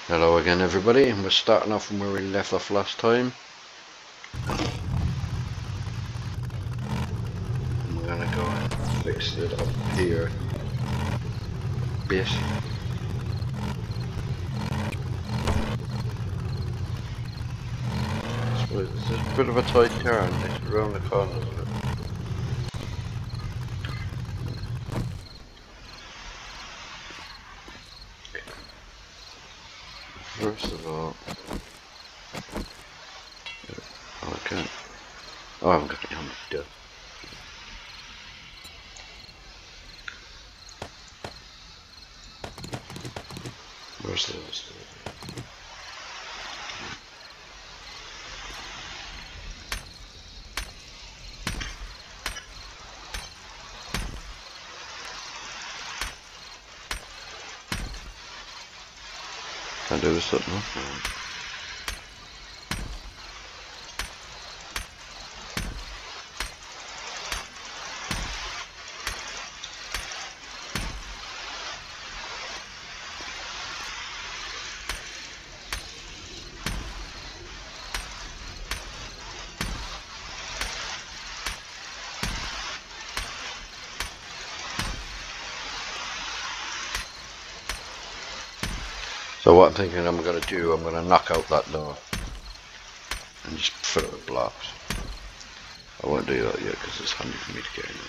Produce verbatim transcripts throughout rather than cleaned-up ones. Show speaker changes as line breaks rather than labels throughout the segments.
Hello again everybody, and we're starting off from where we left off last time. And we're gonna go and fix it up here a bit. So this is a bit of a tight turn, it's around the corner of it. First of all, oh I can't, oh I haven't got the helmet still. Where's the rest of it? Can't do this something else now. So what I'm thinking I'm going to do, I'm going to knock out that door and just fill it with blocks. I won't do that yet because it's handy for me to get in.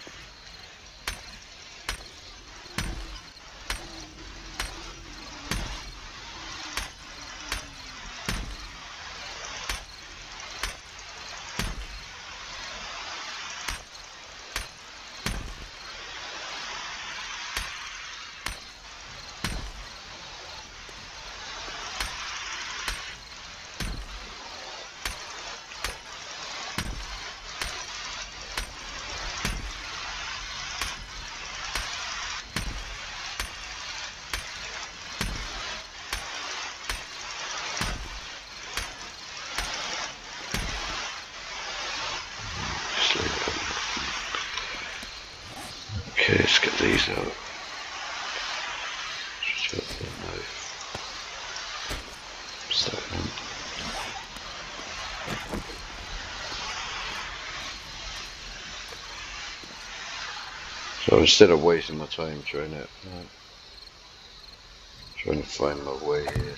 Okay, let's get these out. Just get the knife. Start them. So instead of wasting my time trying to uh, trying to find my way here.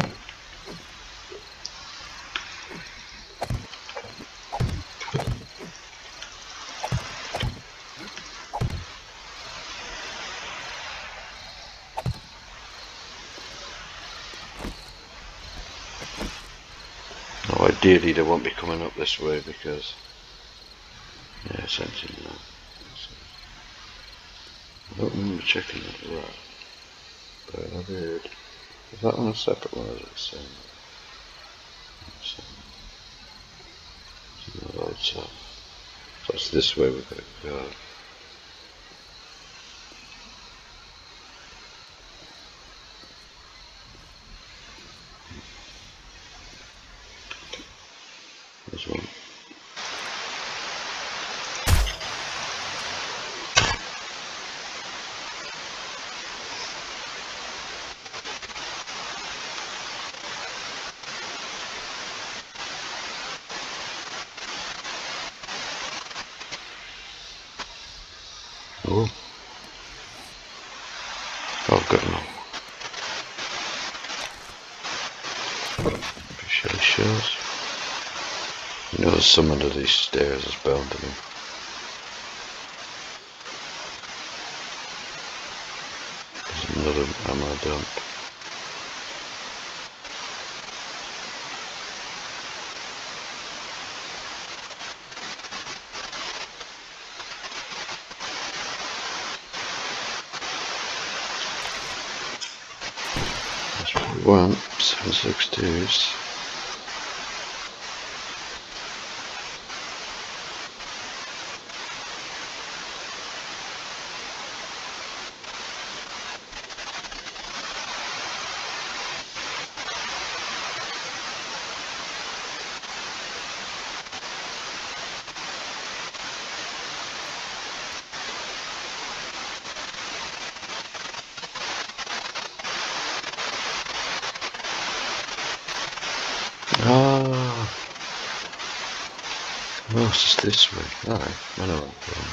Ideally they won't be coming up this way because yeah, it's empty now. I don't remember checking that right. But I've heard, is that one a separate one or is it the same? It's not right, so that's this way we've got to go. There's one. Oh. Oh, good enough. Shelly shells. You know, there's some under these stairs is bound to be. There's another ammo dump. That's what we want. seven six twos. Ah, well, it's just this way. Alright, I know what I'm doing.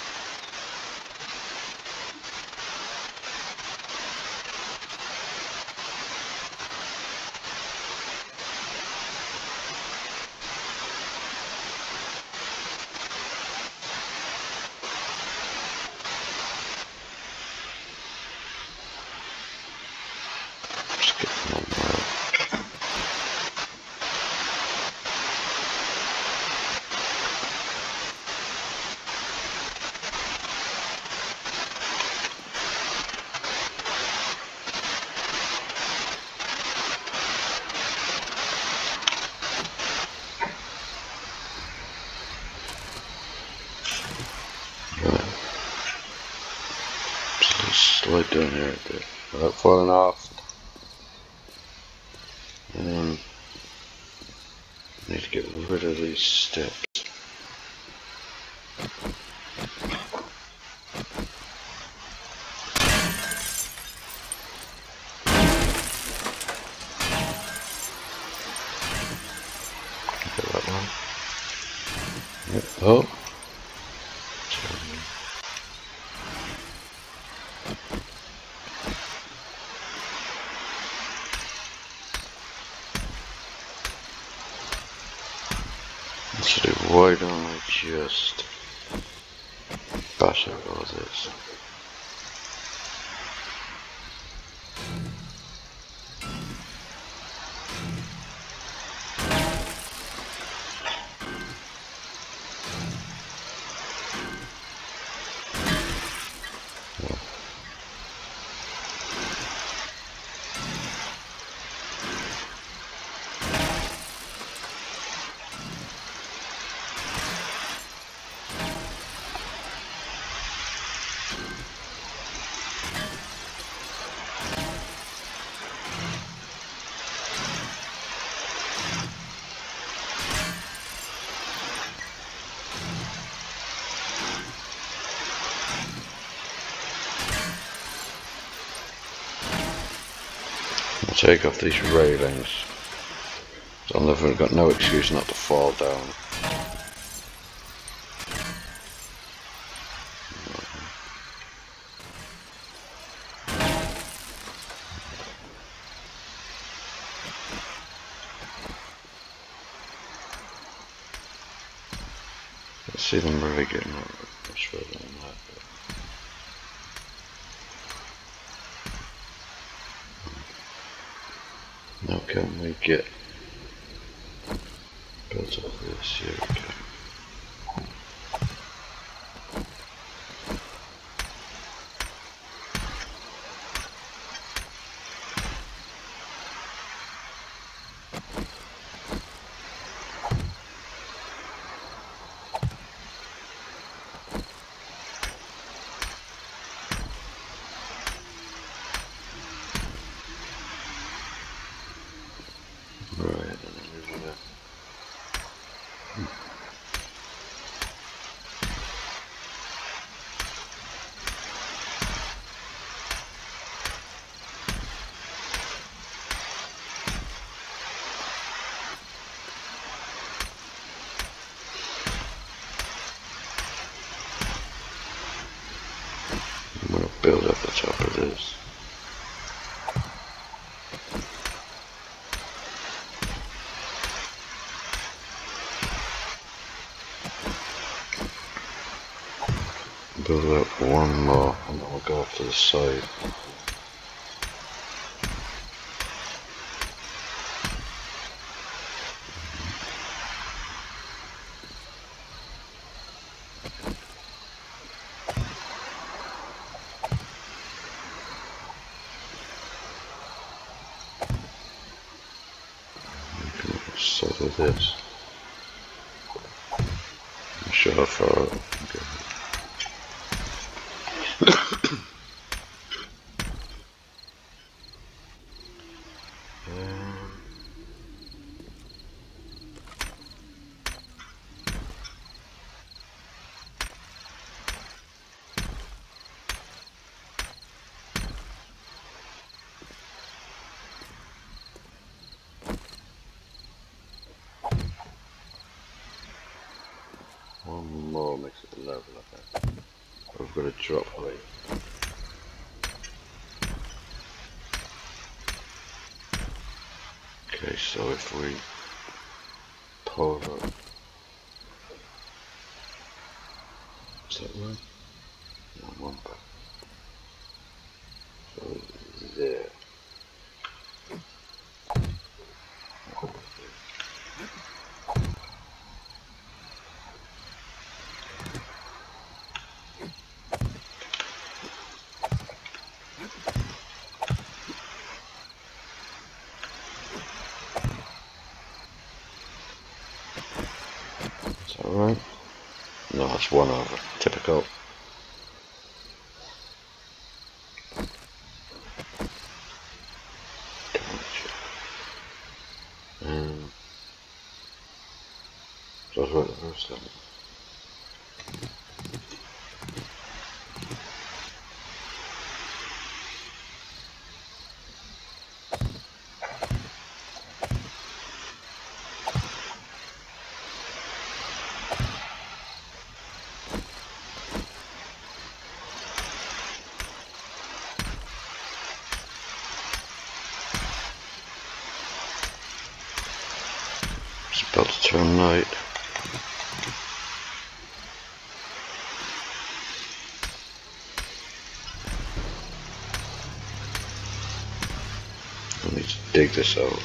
Just getting on my slide down here a bit without falling off. Um, need to get rid of these steps. Get that one. Yep. Oh. So why don't I just bash out all this? I'll take off these railings. So I've never got no excuse not to fall down. I see them really getting much further than that. Now can we get built up this? Here we go. Right, and then we're gonna hmm. I'm gonna build up the top of this. Build up one more and then we'll go off to the side. Settle this. I'm sure how far I can go. drop height. Okay, so if we pull up, is that right? No, one back. So there. Is that right? No, it's one over. Typical. Um, so I was right the first time. It's about to turn night. I need to dig this out.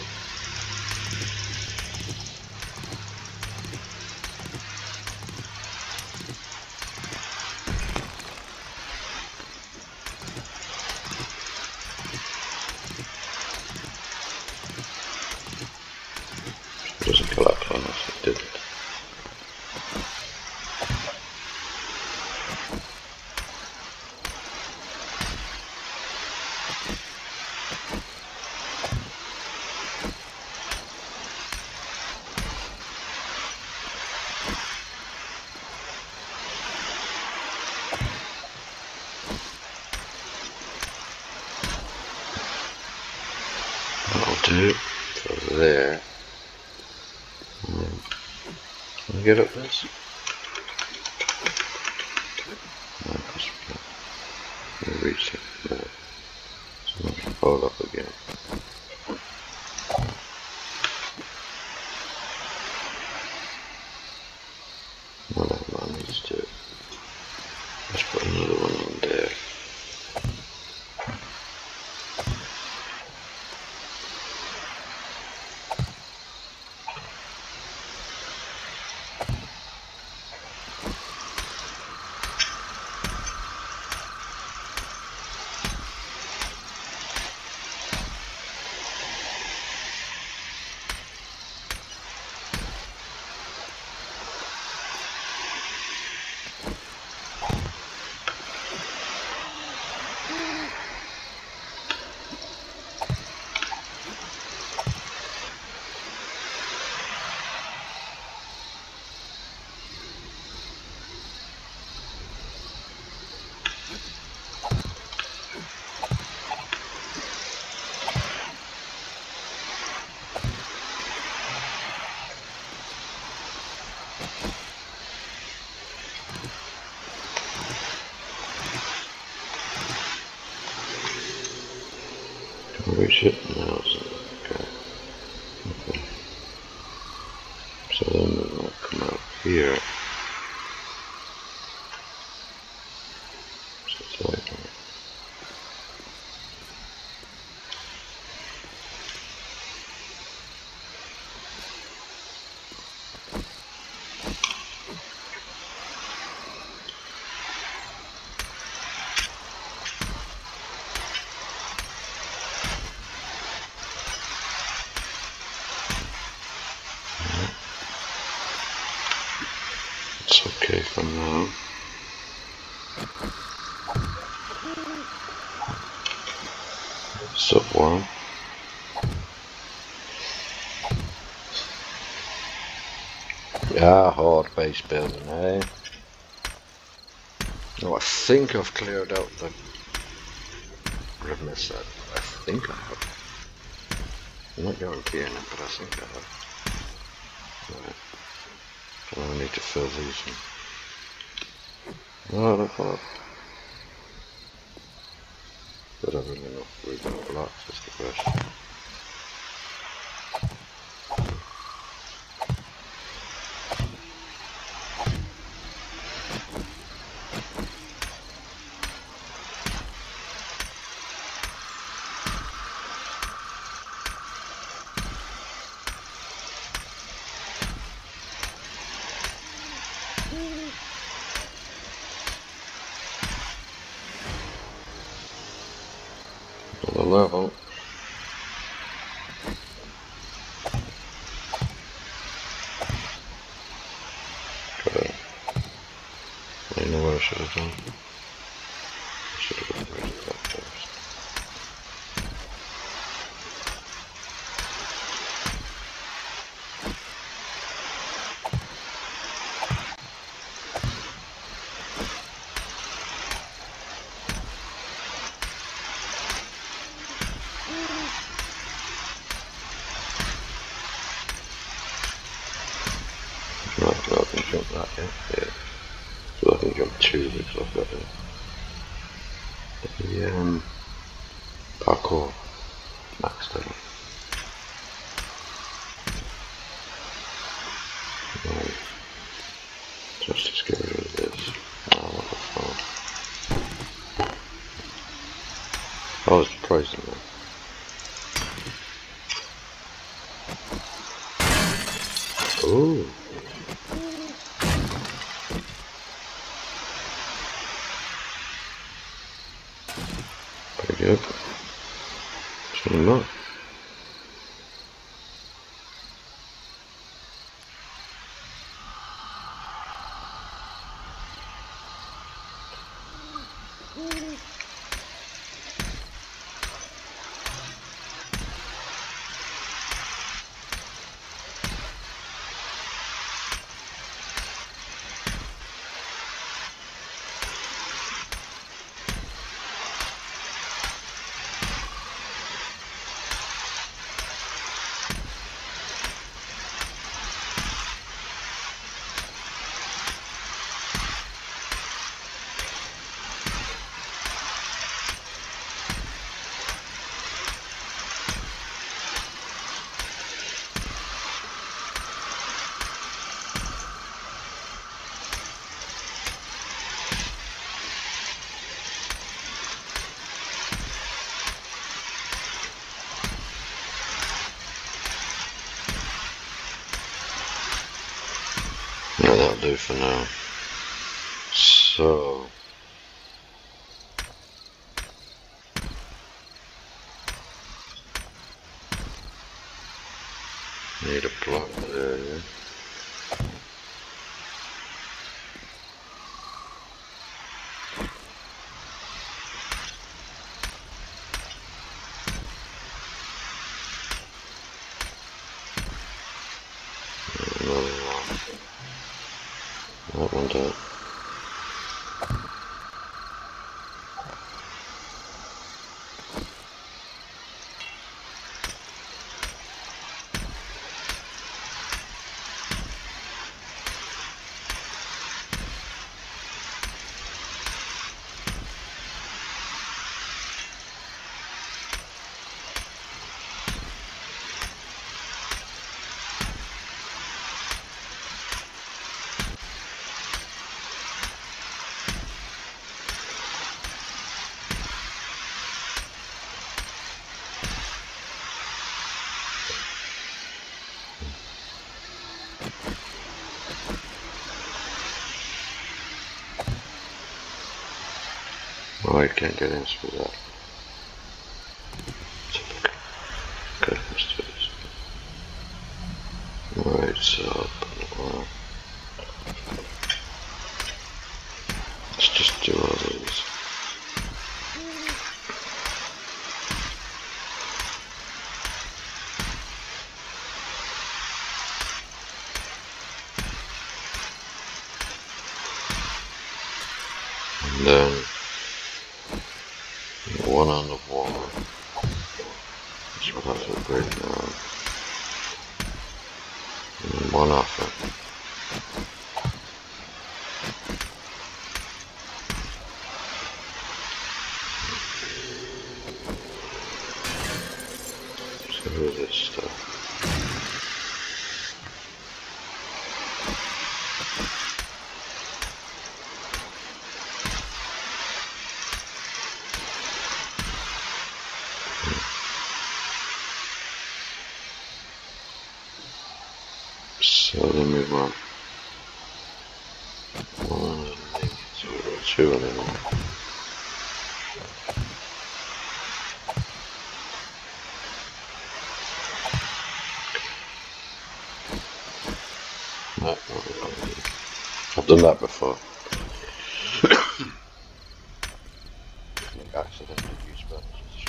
It doesn't collapse on us, it didn't. That'll do for there. And then, can I get up this? No, because we can't reach it. No. So let's hold up again. Whatever I need to do. Let's put another one on there. Can we reach it? No, it's not. Okay. Okay. So then we're going to come out here. So it's like that. It's okay for now. Sub one. Yeah, Horde base building, eh? No, I think I've cleared out the Red Mesa. I think I have. I'm not guaranteeing it, but I think I have. Right. So I need to fill these in. Oh, look up. But I really know if we're going to block, is the question. Another level. Okay. I know what I should have done. I should have got rid of that first. Right, so I can jump that, yeah. yeah. So I can jump two because I've got the, the um, parkour maxed out. Right. Just let's get rid of this. Oh, what the fuck. I was surprised in that. Ooh. Pretty good. Turn them up. Yeah, that'll do for now. So need a block there, yeah. Another one. That one down. Oh, I can't get in through that. Typical. Okay, let's do this. Right, so uh, let's just do all these. And then one on the wall. That's what I feel great now. And one off it. Who is this stuff? So then we want one, so we've got two of them. No, I've done that before. Accidentally use buttons.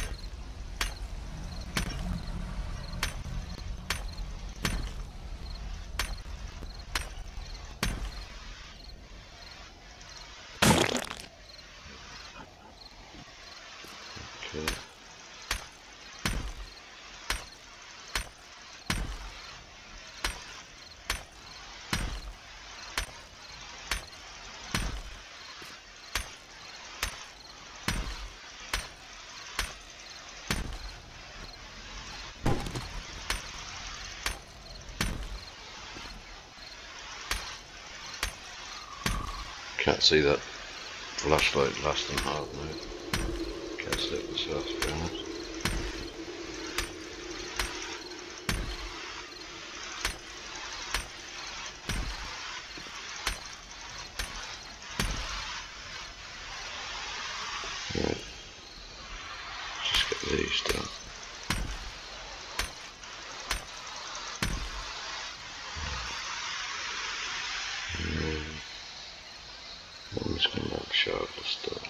Okay. Can't see that flashlight lasting hard now. Can't see it myself, to be honest. Right. Just get these done. I'm just going to make sure of the stuff.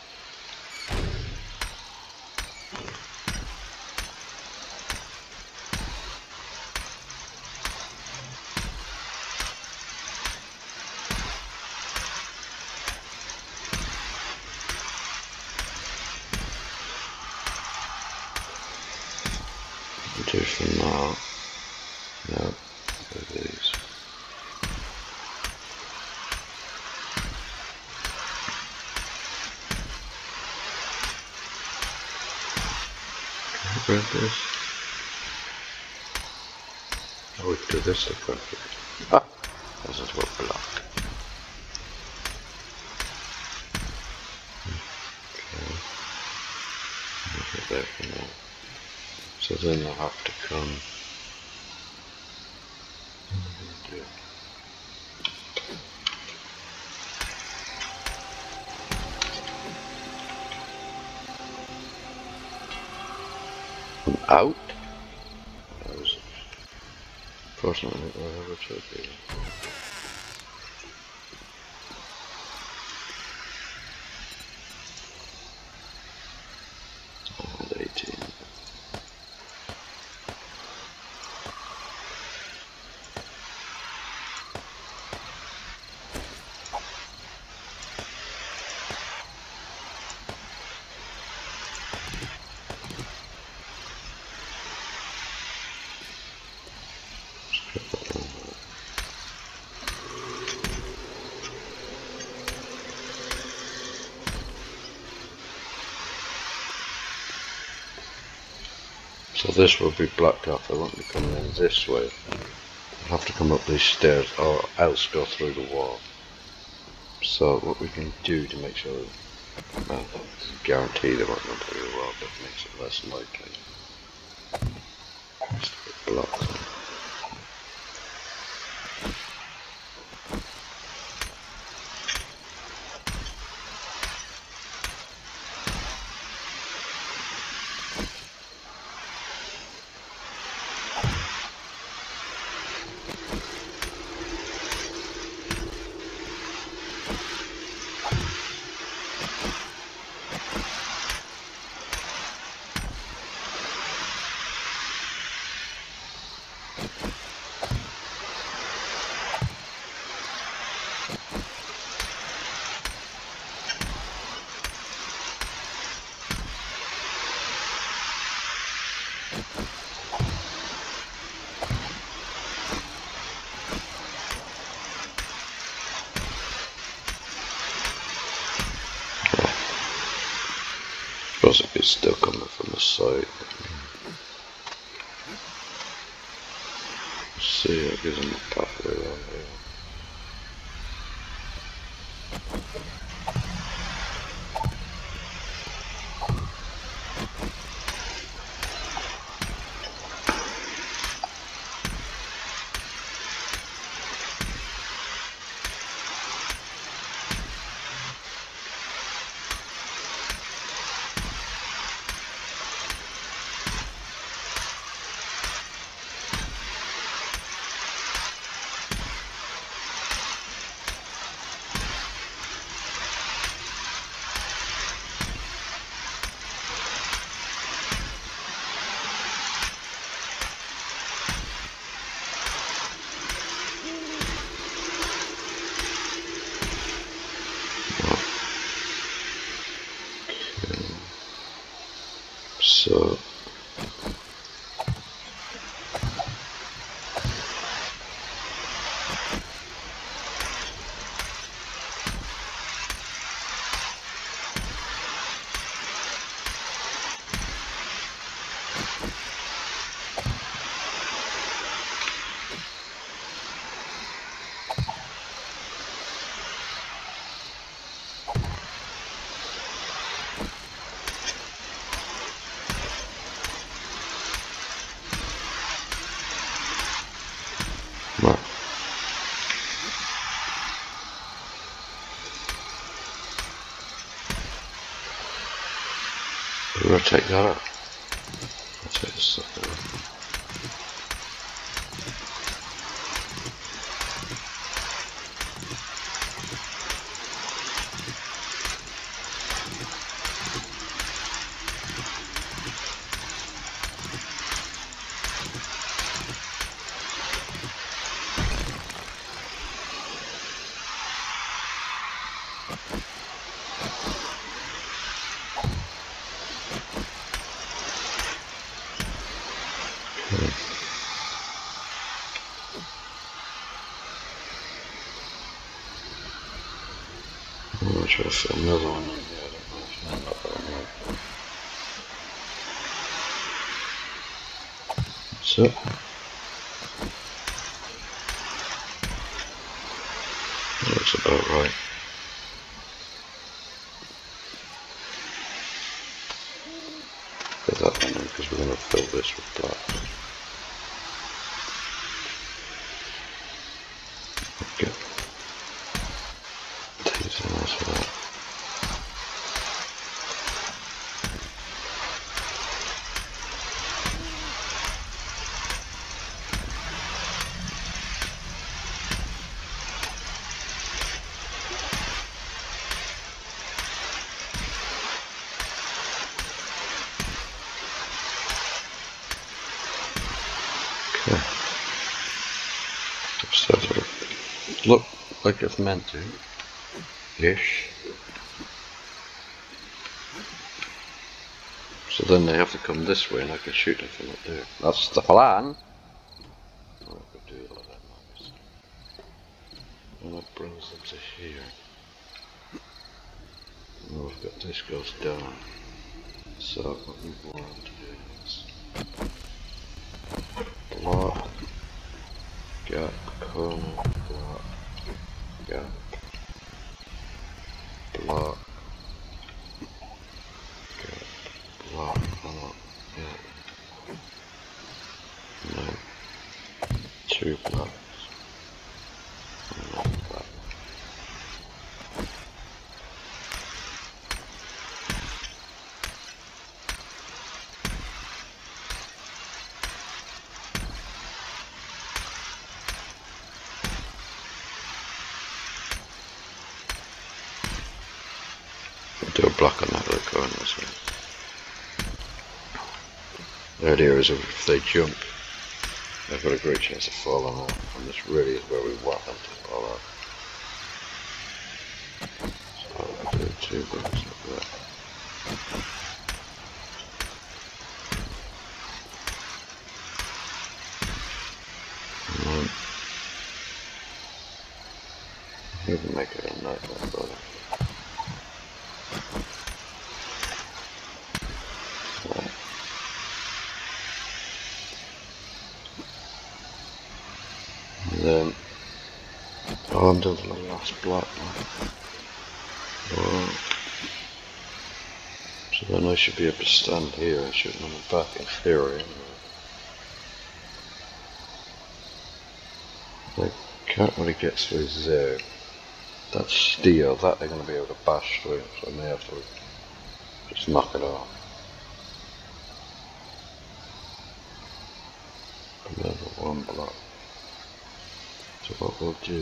Do for now. No, with these. Grab this. Oh, we can do this to perfect. Ah, this is what block. Okay. Leave it there for now. So then I'll have to come. Do it. Out? That was fortunately I ever took it. And eighteen. So this will be blocked off. I won't be coming in this way. I'll have to come up these stairs or else go through the wall. So what we can do to make sure, well, guarantee they won't go through the wall, but it makes it less likely. Just a bit blocked. I suppose if it's still coming from the side. see, it gives them a pathway around here. So right. We're gonna take that out. I'll take this stuff away. I'm gonna try to fit another one in here. I don't know if I'm not that right. So that's about right. Put that one in because we're going to fill this with black. Okay. Take some else for that. Okay. So it look like it's meant to. Ish. So then they have to come this way and I can shoot them from up there. That's the plan. Oh, I could do it like that nice. And that brings them to here. And we've got this goes down. So what we want to do is block, gap, corner, block, gap, block, gap, block, block, gap. No, two blocks. And one block. Do a block on that little corner as well. The idea is if they jump, they've got a great chance of falling off, and this really is where we want them to fall off. So I'll do two blocks like that. And then we can make it a night like that. then, oh, I'm down to the last block now. Oh. So then I should be able to stand here and shoot on the back in theory. I can't really get through there. That's steel, that they're going to be able to bash through, so I may have to just knock it off. Level one block. So what we'll do,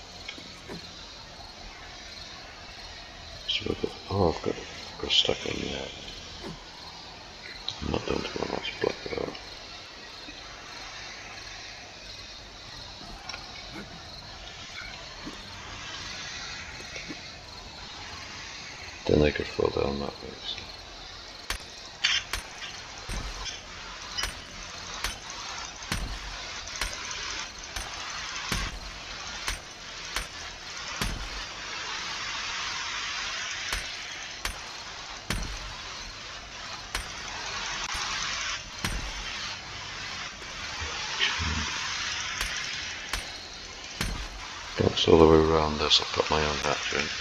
so we've got, oh I've got, I've got stuck in there. I'm not down to one last block at all. Then they could fall down that way. So. That's all the way around this, I'll put my own hatch in.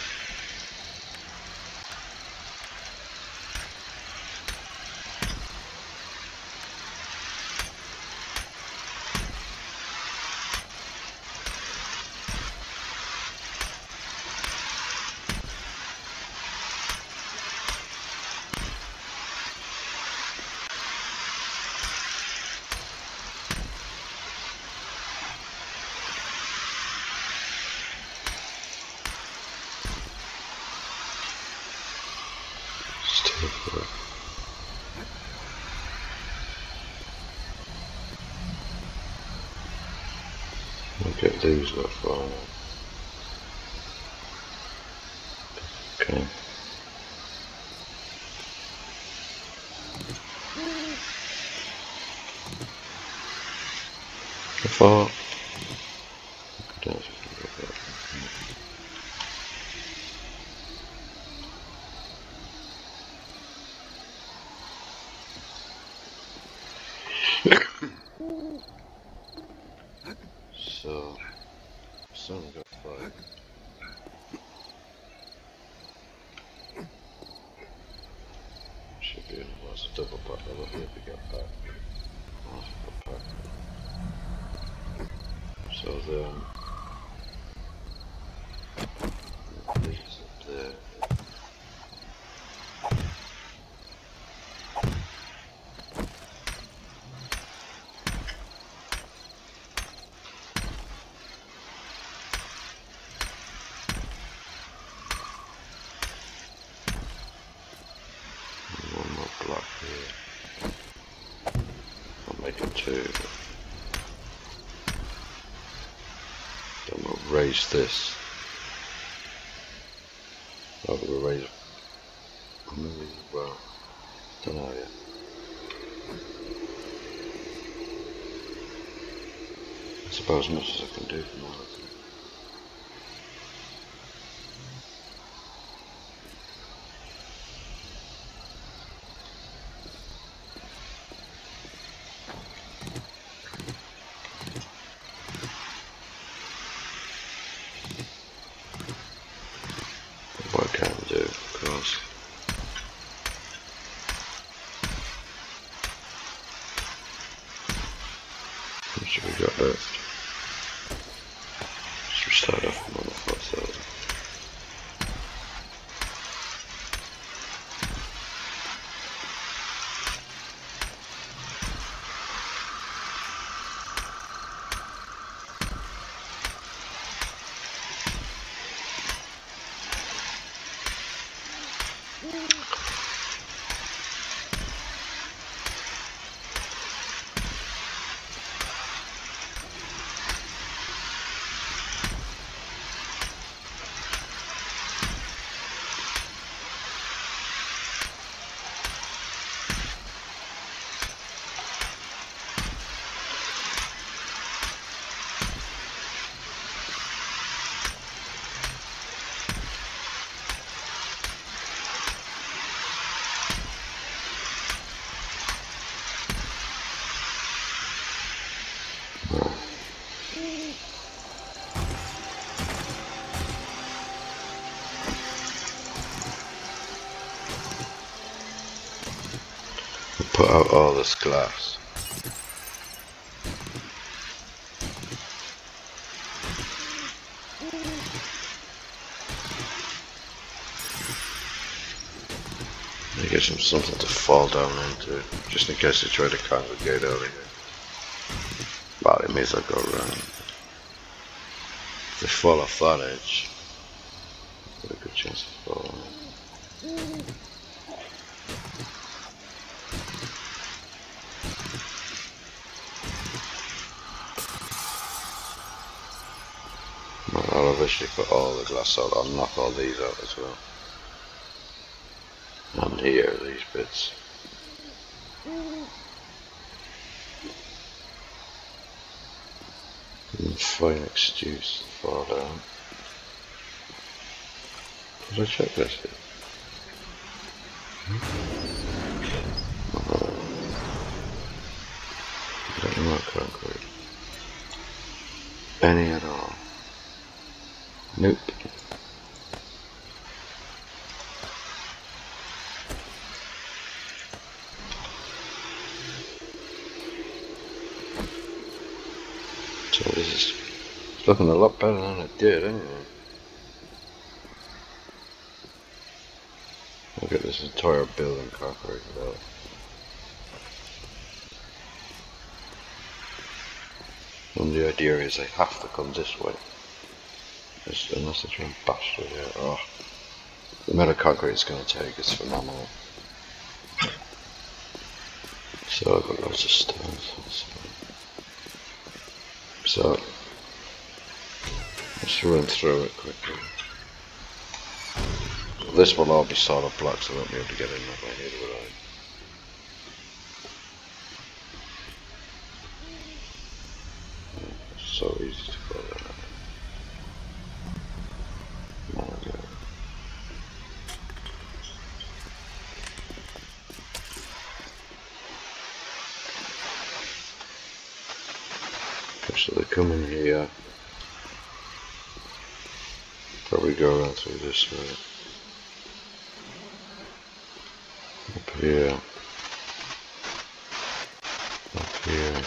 I'll get these that far now. Okay. How far? I don't know if I can get that. So, sun got five. Should be in was a double pack. I love it to get back. Oh, pack. So then, these up there. Block here. I'll make it two. Then we'll raise this. Oh, we'll raise it. Maybe as well. Don't know yet. That's about as much as I can do for now. What I can do, of course. What should we got left? Should we start off with one of ourselves? Put out all this glass. It gives them something to fall down into, just in case they try to congregate over here. Well, it means I'll go around. If they fall off that edge, got a good chance to fall on it. I'll eventually put all the glass out. I'll knock all these out as well. And here, these bits. And fine excuse to fall down. Did I check this here? Oh. I don't know concrete. Any at all? Nope. So this is looking a lot better than it did, anyway. Look at this entire building concrete without. And the idea is they have to come this way. Unless they try and bash through here. Oh, the amount of concrete it's going to take is phenomenal. So I've got lots of stones. So let's run through it quickly. This will all be solid blocks, so I won't be able to get in that way either will I. It's so easy to go there. So they come in here, probably go around through this way, up here, up here,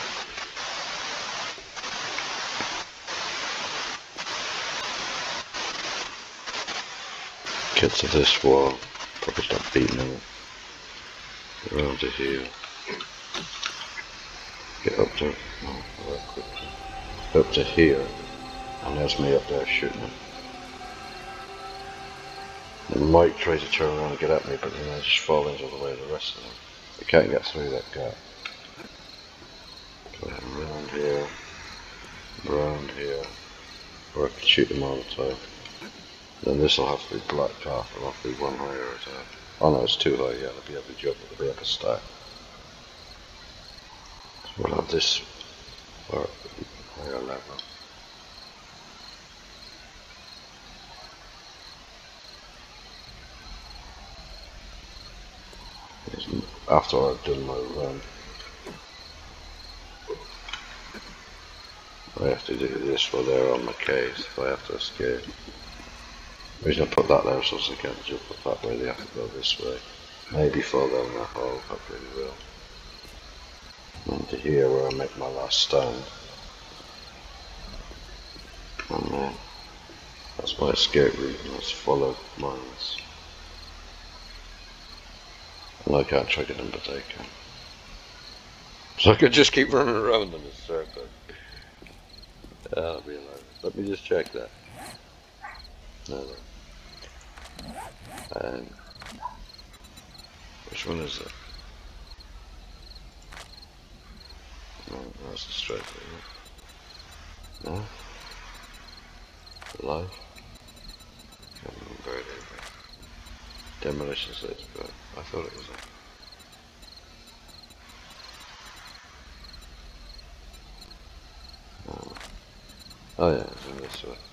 get to this wall, probably start beating them around to here, get up to, oh, right quickly. Up to here, and there's me up there shooting him. They might try to turn around and get at me, but then I just fall into the way of the rest of them. They can't get through that gap. Go around here, around here, or I can shoot them all the time. Then this will have to be blocked off, it'll have to be one higher at a time. Oh no, it's too high, yeah, it'll be up a jump, it'll be up a stack. So we'll have this or higher level. After I've done my run, I have to do this while they're on my case if I have to escape. The reason I put that there is so they can't jump up that way, they have to go this way. Maybe fall down that hole, hopefully they will. And to here where I make my last stand. And then that's my escape route, and it's full of mines. And I can't trigger them, but they can. So I could just keep running around in a circle. That'll be alive. Let me just check that. No, no. Um, which one is it? No, that's the straight way. No? Life? Can't remember it either. Demolition sites, but I thought it was a... Oh, oh yeah, it's in this way.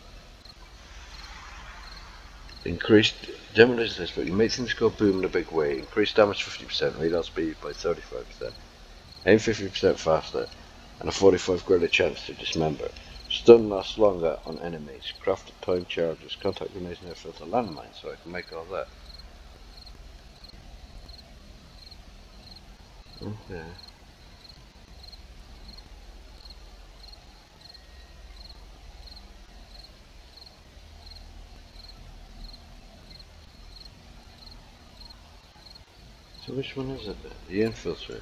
Increased demolition sites, but you make things go boom in a big way. Increase damage fifty percent, reload speed by thirty-five percent. Aim fifty percent faster, and a forty-five greater chance to dismember. Stun lasts longer on enemies. Crafted time charges. Contact grenades near filter landmines, so I can make all that. Okay. So which one is it then? The infiltrator.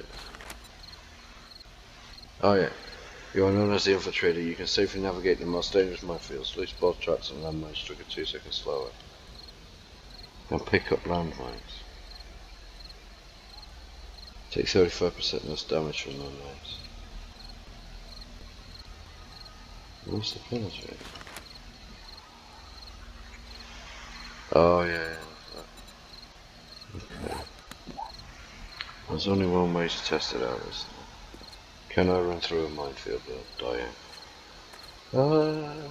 Oh yeah. You are known as the infiltrator. You can safely navigate the most dangerous minefields, loose both tracks and landmines, trigger two seconds slower. You can pick up landmines. Take thirty-five percent less damage from landmines. Where's the penetrate? Oh yeah, yeah. Okay. There's only one way to test it out, isn't there? Can I run through a minefield without dying? Uh,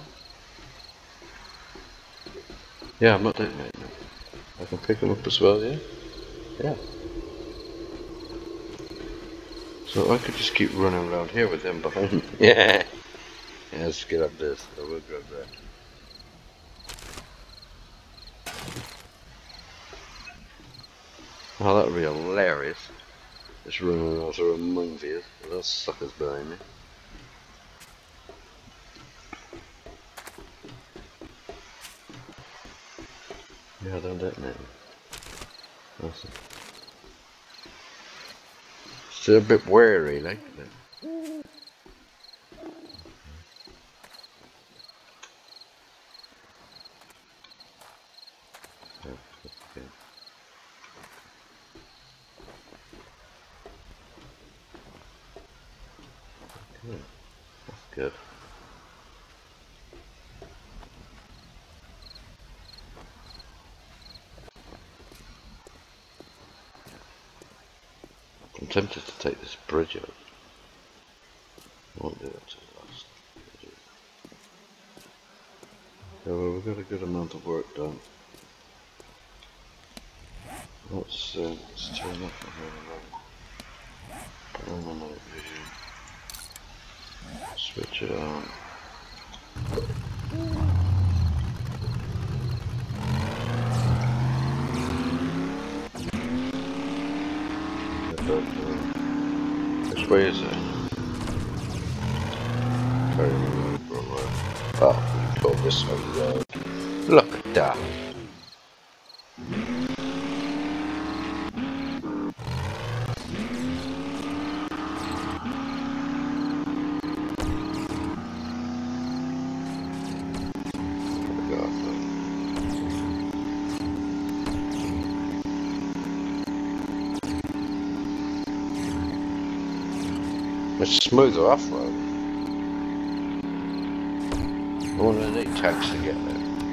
yeah, I'm not detonating them. I can pick them up as well, yeah? Yeah. So I could just keep running around here with them behind me. Yeah. Yeah, let's get up this. I will grab that. Oh, that would be hilarious. Just running around through a minefield with those suckers behind me. Yeah, don't detonate them. Awesome. Still a bit wary, like. But okay. Good. That's good. I'm tempted to take this bridge out. I won't do it till last. Yeah, well, we've got a good amount of work done. Let's, uh, let's turn off the whole on the night vision. Switch it on. Which way is it? Very road, road. Oh, we go this way road. Look at that. It's smoother off-road. I wonder if they need tanks to get there.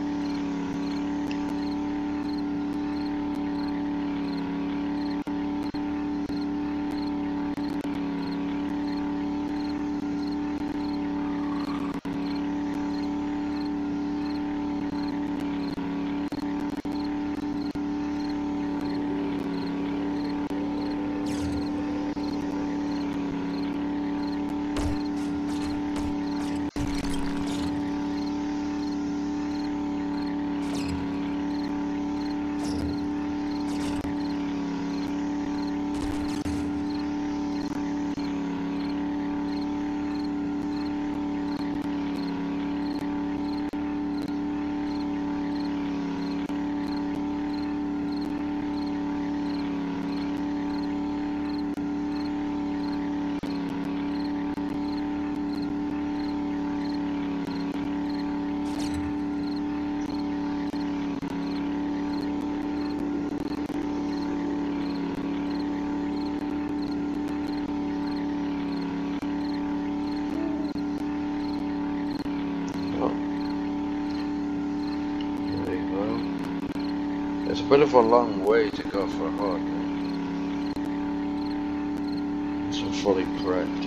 It's a bit of a long way to go for a Horde. It's a fully prepped.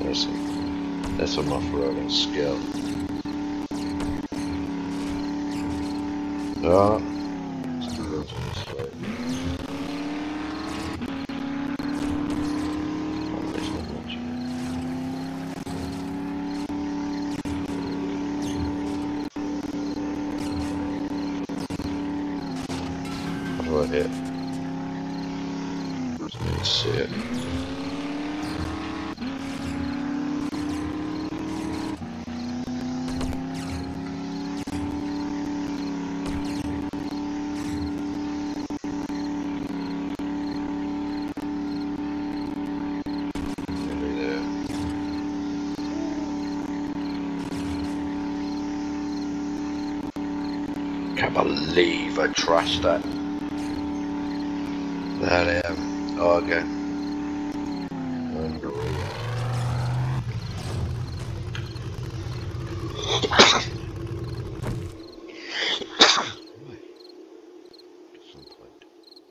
That's a, that's an off-roading skill. Ah, still goes this way. Oh, there's not much. What do I hit? Just need to see it. Can't believe I trashed that. That um. Oh, okay. Unreal. Some point.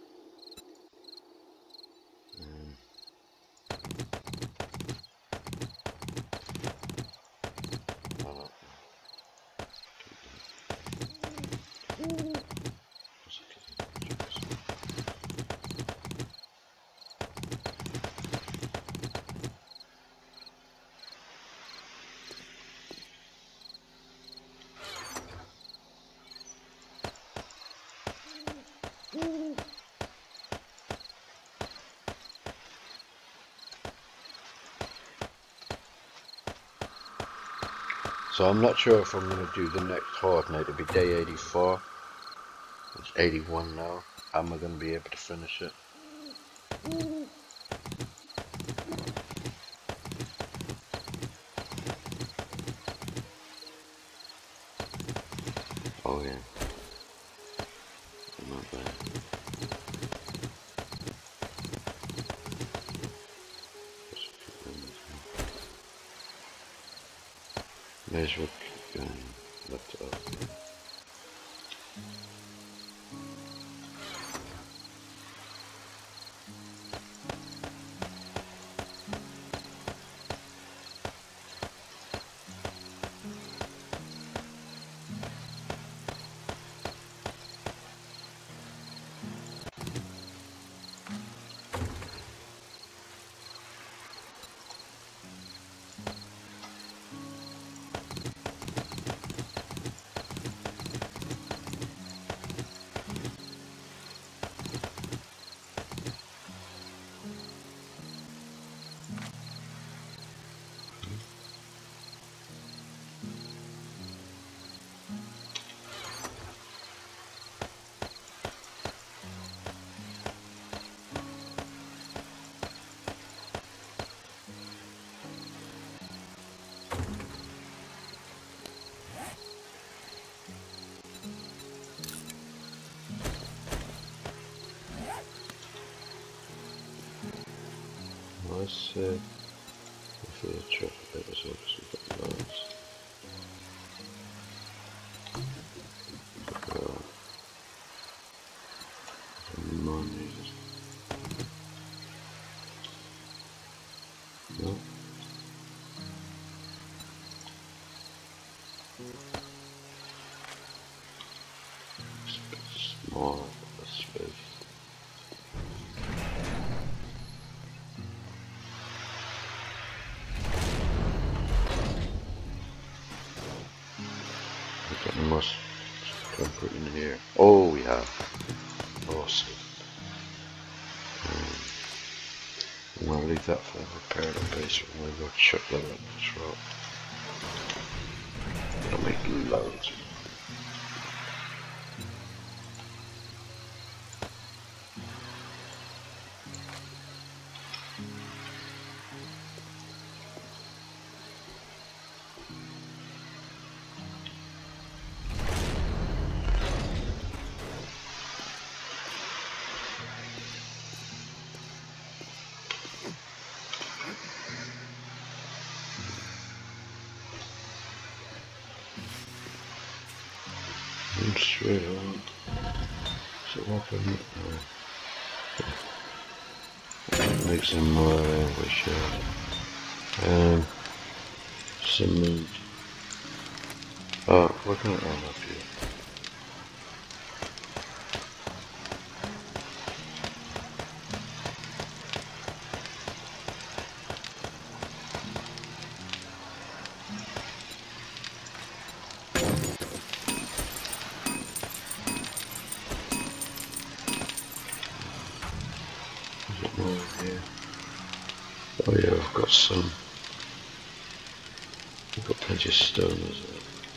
Um. Oh. So I'm not sure if I'm going to do the next Horde night. It'll be day eighty-four. It's eighty-one now. Am I going to be able to finish it? Oh yeah. Not bad. There's what um, left up. Let's uh, for the traffic episode because we've got loads. Uh, money. No. It's a bit small, the space. We must put in here. Oh, we have. Awesome. Um, I'm gonna leave that for repair the base. I'm gonna go chuck that up the throat. It'll make loads. Straight on. So open. Uh, make some more uh, wish. Uh, Um, some meat. Oh, we're gonna end up here. Is it more in here? Oh yeah, I've got some. I've got plenty of stone as well.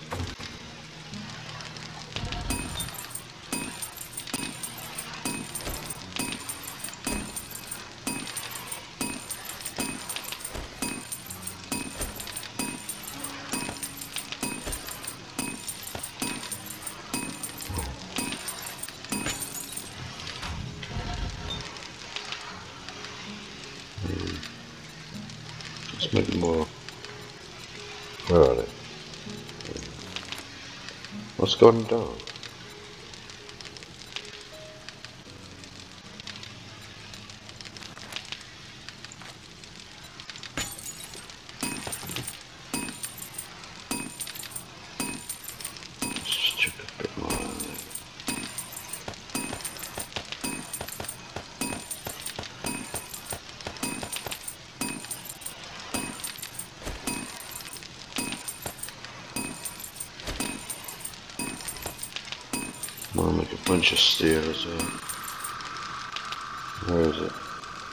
Let's make more. Where are they? What's gone down? Let's just chuck a bit more in there. I'll make a bunch of steel as well. Where is it?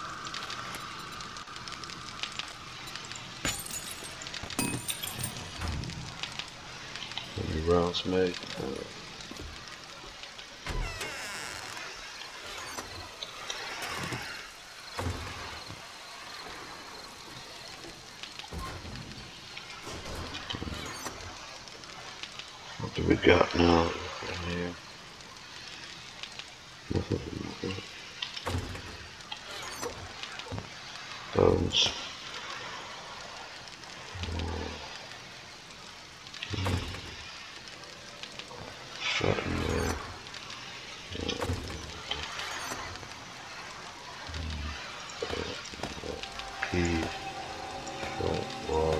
Any rounds made? Uh, what do we got now? In here. Nothing. Nothing. Bones. Fat in there. Peas. Salt water.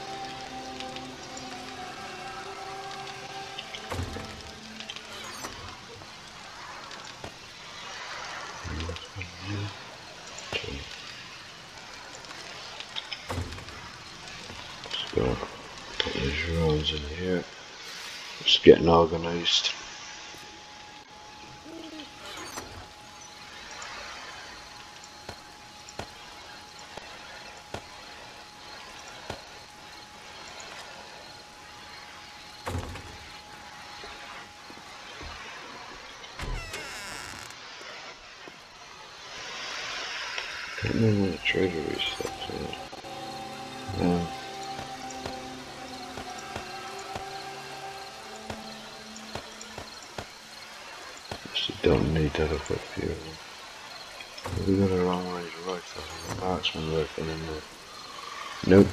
Just gonna put these rounds in here. Just getting organised. I don't know where the treasury stuff's at. Um, Actually don't need that up up here. We got a long range rifle. A marksman rifle in there. Nope.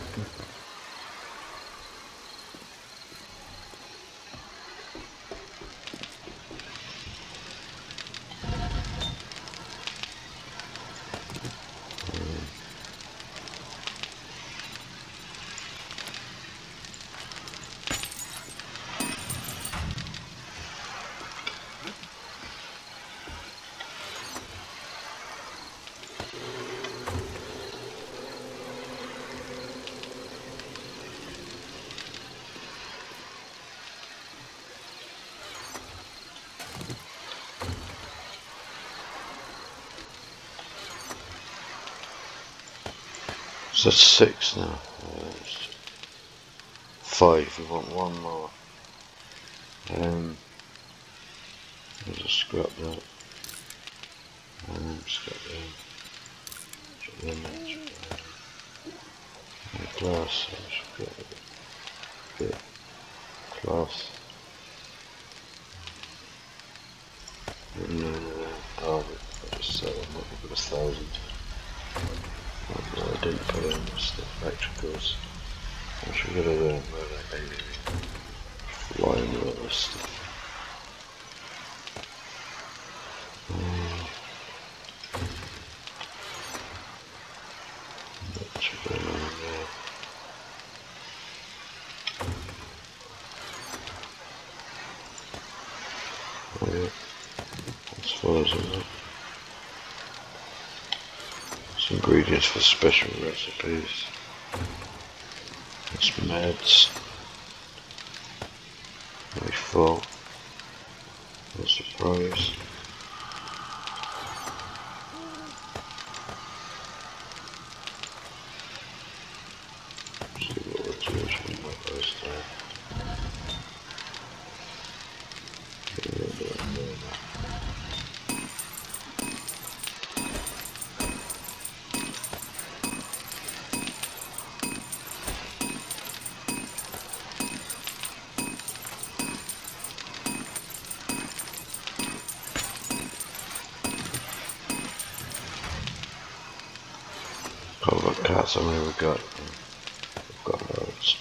So that's six now. Uh, five. We want one more. Um, I'll just scrap that. Um, scrap that. Scrap that. Uh, glass. I'll scrap it. Bit. Cloth. No, no, no. Oh, I'll just sell them up. We've got a thousand. No, I didn't put in the stuff. Electricals. I should get over there where they are flying with all this stuff. Um, that should go in there. as far as I know. Some ingredients for special recipes. That's meds. Very full. No surprise. See what we're doing from my first time. Couple of cats, how many we got? We've got loads.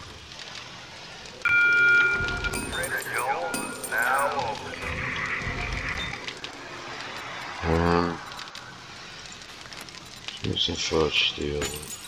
Um, give me some fudge steel.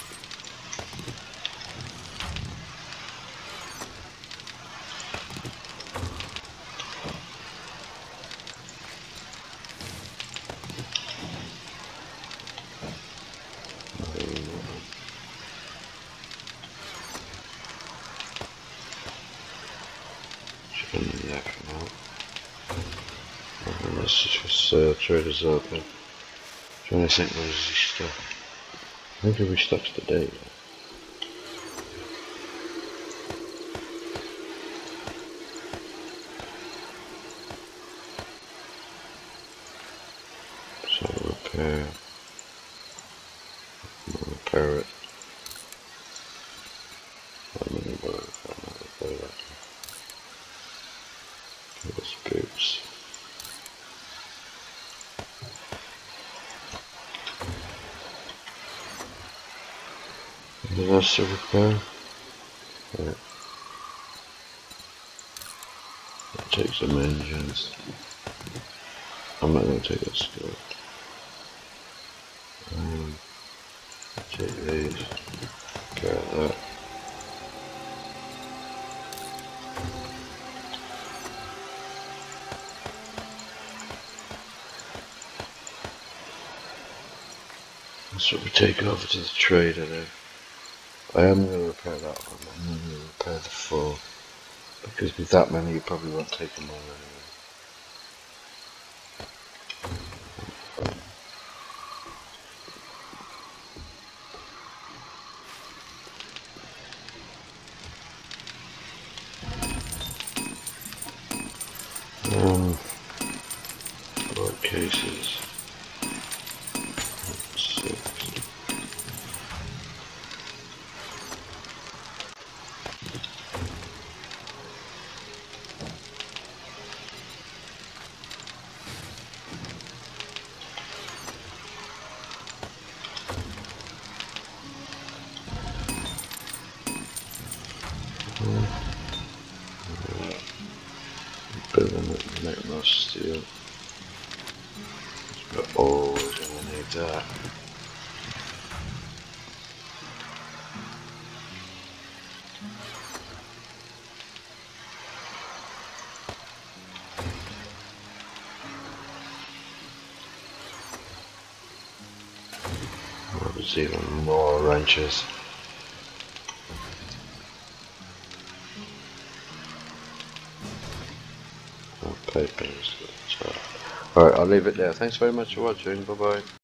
This is for sale, traders open. Trying to think where is this stuff. I think it restocks today. So repair. We'll repair it. I'm gonna go repair that. Give us boots. Anything else to repair? Yeah. I'll take some engines. I'm not going to take that skill. Um, take these. Repair that. That's what we take over to the trader there. I am going to repair that one, I'm going to repair the four, because with that many you probably won't take them all anyway. Um, four cases. Six. Building it to make more steel. But always gonna need that. There's even more wrenches. Papers. Alright, I'll leave it there. Thanks very much for watching. Bye bye.